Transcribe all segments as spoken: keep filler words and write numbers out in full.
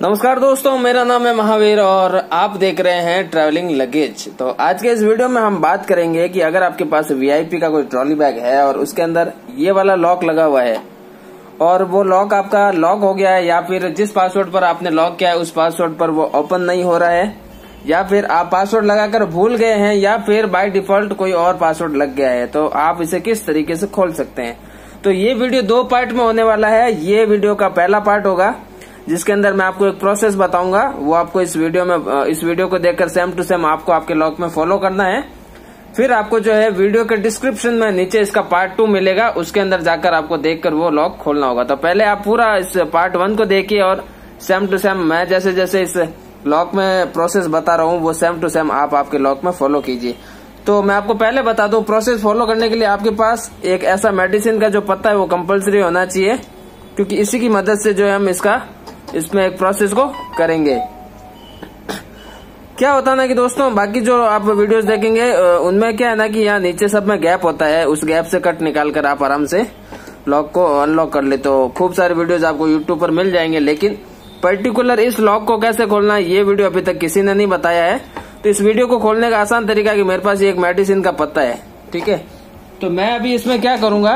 नमस्कार दोस्तों, मेरा नाम है महावीर और आप देख रहे हैं ट्रैवलिंग लगेज। तो आज के इस वीडियो में हम बात करेंगे कि अगर आपके पास वीआईपी का कोई ट्रॉली बैग है और उसके अंदर ये वाला लॉक लगा हुआ है और वो लॉक आपका लॉक हो गया है, या फिर जिस पासवर्ड पर आपने लॉक किया है उस पासवर्ड पर वो ओपन नहीं हो रहा है, या फिर आप पासवर्ड लगाकर भूल गए हैं, या फिर बाय डिफॉल्ट कोई और पासवर्ड लग गया है, तो आप इसे किस तरीके से खोल सकते हैं। तो ये वीडियो दो पार्ट में होने वाला है। ये वीडियो का पहला पार्ट होगा जिसके अंदर मैं आपको एक प्रोसेस बताऊंगा, वो आपको इस वीडियो में इस वीडियो को देखकर सेम टू सेम आपको आपके लॉक में फॉलो करना है। फिर आपको जो है वीडियो के डिस्क्रिप्शन में नीचे इसका पार्ट टू मिलेगा, उसके अंदर जाकर आपको देखकर वो लॉक खोलना होगा। तो पहले आप पूरा इस पार्ट वन को देखिए और सेम टू सेम मैं जैसे जैसे इस लॉक में प्रोसेस बता रहा हूँ वो सेम टू सेम आप आपके लॉक में फॉलो कीजिए। तो मैं आपको पहले बता दूं, प्रोसेस फॉलो करने के लिए आपके पास एक ऐसा मेडिसिन का जो पत्ता है वो कंपलसरी होना चाहिए, क्योंकि इसी की मदद से जो है हम इसका इसमें एक प्रोसेस को करेंगे। क्या होता है ना कि दोस्तों, बाकी जो आप वीडियोस देखेंगे उनमें क्या है ना कि यहाँ नीचे सब में गैप होता है, उस गैप से कट निकाल कर आप आराम से लॉक को अनलॉक कर ले तो खूब सारे वीडियोस आपको यूट्यूब पर मिल जाएंगे। लेकिन पर्टिकुलर इस लॉक को कैसे खोलना है ये वीडियो अभी तक किसी ने नहीं बताया है। तो इस वीडियो को खोलने का आसान तरीका है कि मेरे पास ये एक मेडिसिन का पत्ता है, ठीक है। तो मैं अभी इसमें क्या करूंगा,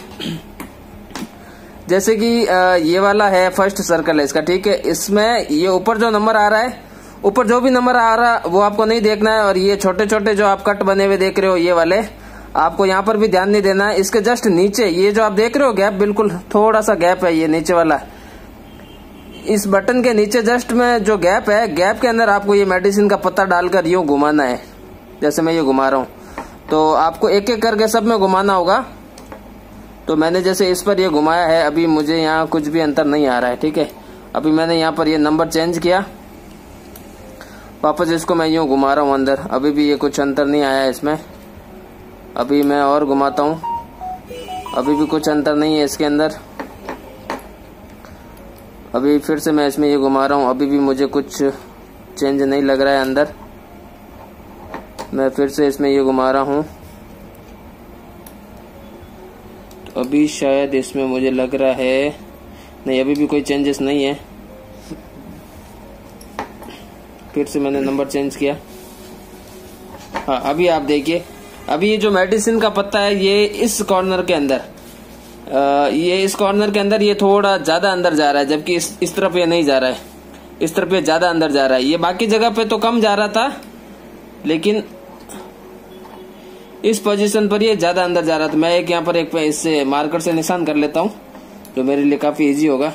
जैसे कि ये वाला है फर्स्ट सर्कल है इसका, ठीक है। इसमें ये ऊपर जो नंबर आ रहा है, ऊपर जो भी नंबर आ रहा है वो आपको नहीं देखना है, और ये छोटे छोटे जो आप कट बने हुए देख रहे हो ये वाले आपको यहाँ पर भी ध्यान नहीं देना है। इसके जस्ट नीचे ये जो आप देख रहे हो गैप, बिल्कुल थोड़ा सा गैप है ये नीचे वाला, इस बटन के नीचे जस्ट में जो गैप है, गैप के अंदर आपको ये मेडिसिन का पत्ता डालकर यूं घुमाना है, जैसे मैं ये घुमा रहा हूँ। तो आपको एक एक करके सब में घुमाना होगा। तो मैंने जैसे इस पर ये घुमाया है, अभी मुझे यहाँ कुछ भी अंतर नहीं आ रहा है, ठीक है। अभी मैंने यहाँ पर ये नंबर चेंज किया, वापस इसको मैं यूं घुमा रहा हूँ अंदर, अभी भी ये कुछ अंतर नहीं आया है इसमें। अभी मैं और घुमाता हूँ, अभी भी कुछ अंतर नहीं है इसके अंदर। अभी फिर से मैं इसमें ये घुमा रहा हूँ, अभी भी मुझे कुछ चेंज नहीं लग रहा है अंदर। मैं फिर से इसमें ये घुमा रहा हूँ, तो अभी शायद इसमें मुझे लग रहा है नहीं, अभी भी कोई चेंजेस नहीं है। फिर से मैंने नंबर चेंज किया। हाँ, अभी आप देखिए, अभी ये जो मेडिसिन का पत्ता है ये इस कॉर्नर के अंदर आ, ये इस कॉर्नर के अंदर ये थोड़ा ज्यादा अंदर जा रहा है, जबकि इस इस तरफ ये नहीं जा रहा है, इस तरफ ये ज्यादा अंदर जा रहा है। ये बाकी जगह पे तो कम जा रहा था, लेकिन इस पोजीशन पर ये ज्यादा अंदर जा रहा था। मैं एक यहाँ पर एक इससे मार्कर से निशान कर लेता हूँ, जो मेरे लिए काफी इजी होगा।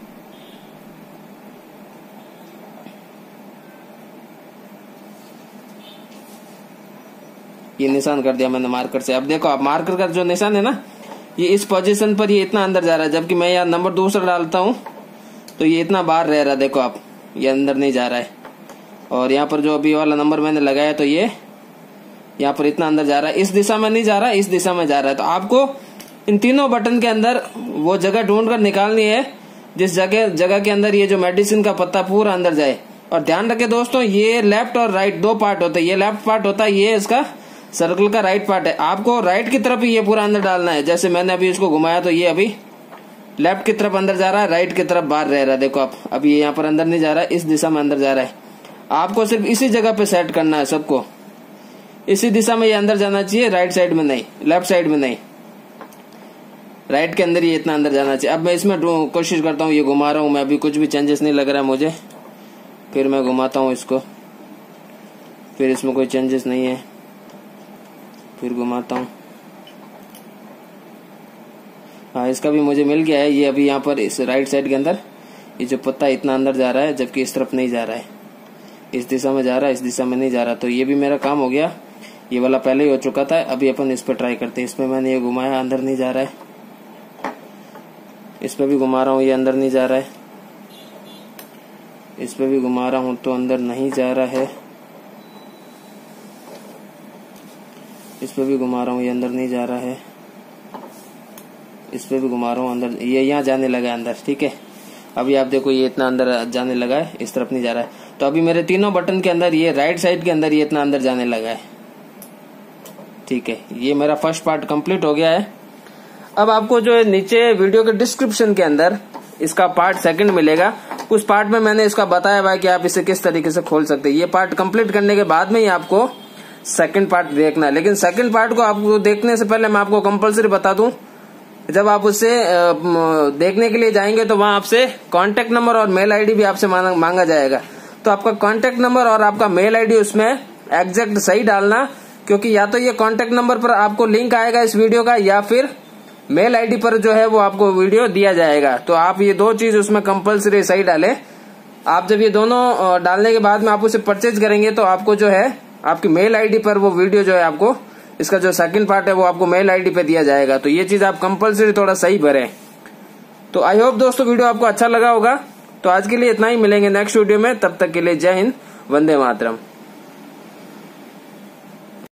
ये निशान कर दिया मैंने मार्कर से। अब देखो, आप मार्कर का जो निशान है ना, ये इस पोजीशन पर ये इतना अंदर जा रहा है, जबकि मैं यहाँ नंबर दूसरा डालता हूँ तो ये इतना बाहर रह रहा है। देखो आप, ये अंदर नहीं जा रहा है। और यहाँ पर जो अभी वाला नंबर मैंने लगाया तो ये यहाँ पर इतना अंदर जा रहा है, इस दिशा में नहीं जा रहा है, इस दिशा में जा रहा है। तो आपको इन तीनों बटन के अंदर वो जगह ढूंढ कर निकालनी है जिस जगह जगह के अंदर ये जो मेडिसिन का पत्ता पूरा अंदर जाए। और ध्यान रखें दोस्तों, ये लेफ्ट और राइट दो पार्ट होते हैं। ये लेफ्ट पार्ट होता है, ये इसका सर्कल का राइट पार्ट है। आपको राइट की तरफ ही ये पूरा अंदर डालना है। जैसे मैंने अभी इसको घुमाया तो ये अभी लेफ्ट की तरफ अंदर जा रहा है, राइट की तरफ बाहर रह रहा है। देखो आप, अभी ये यहाँ पर अंदर नहीं जा रहा है, इस दिशा में अंदर जा रहा है। आपको सिर्फ इसी जगह पे सेट करना है सबको, इसी दिशा में ये अंदर जाना चाहिए, राइट साइड में नहीं, लेफ्ट साइड में नहीं, राइट के अंदर ये इतना अंदर जाना चाहिए। अब मैं इसमें कोशिश करता हूँ, ये घुमा रहा हूँ मैं, अभी कुछ भी चेंजेस नहीं लग रहा है मुझे। फिर मैं घुमाता हूँ इसको, फिर इसमें कोई चेंजेस नहीं है, फिर घुमाता हूँ। हाँ, इसका भी मुझे मिल गया है। ये अभी यहाँ पर इस राइट साइड के अंदर ये जो पत्ता इतना अंदर जा रहा है, जबकि इस तरफ नहीं जा रहा है, इस दिशा में जा रहा है, इस दिशा में नहीं जा रहा। तो ये भी मेरा काम हो गया, ये वाला पहले ही हो चुका था। अभी अपन इस पर ट्राई करते हैं। इसमें मैंने ये घुमाया, अंदर नहीं जा रहा है। इस पे भी घुमा रहा हूँ, ये अंदर नहीं जा रहा है। इस पे भी घुमा रहा हूँ तो अंदर नहीं जा रहा है। इस पे भी घुमा रहा हूँ, ये अंदर नहीं जा रहा है। इस पे भी घुमा रहा हूँ, अंदर, ये यहाँ जाने लगा है अंदर, ठीक है। अभी आप देखो, ये इतना अंदर जाने लगा है, इस तरफ नहीं जा रहा है। तो अभी मेरे तीनों बटन के अंदर ये राइट साइड के अंदर ये इतना अंदर जाने लगा है, ठीक है। ये मेरा फर्स्ट पार्ट कंप्लीट हो गया है। अब आपको जो है नीचे वीडियो के डिस्क्रिप्शन के अंदर इसका पार्ट सेकंड मिलेगा, उस पार्ट में मैंने इसका बताया भाई कि आप इसे किस तरीके से खोल सकते हैं। ये पार्ट कंप्लीट करने के बाद में ही आपको सेकंड पार्ट देखना है। लेकिन सेकंड पार्ट को आपको देखने से पहले मैं आपको कंपलसरी बता दूं, जब आप उससे देखने के लिए जाएंगे तो वहां आपसे कांटेक्ट नंबर और मेल आईडी भी आपसे मांगा जाएगा। तो आपका कांटेक्ट नंबर और आपका मेल आईडी उसमें एग्जैक्ट सही डालना, क्योंकि या तो ये कांटेक्ट नंबर पर आपको लिंक आएगा इस वीडियो का, या फिर मेल आईडी पर जो है वो आपको वीडियो दिया जाएगा। तो आप ये दो चीज उसमें कंपलसरी सही डालें। आप जब ये दोनों डालने के बाद में आप उसे परचेज करेंगे तो आपको जो है आपकी मेल आईडी पर वो वीडियो जो है आपको, इसका जो सेकंड पार्ट है वो आपको मेल आईडी पे दिया जाएगा। तो ये चीज आप कंपलसरी थोड़ा सही भरें। तो आई होप दोस्तों वीडियो आपको अच्छा लगा होगा। तो आज के लिए इतना ही, मिलेंगे नेक्स्ट वीडियो में, तब तक के लिए जय हिंद, वंदे मातरम।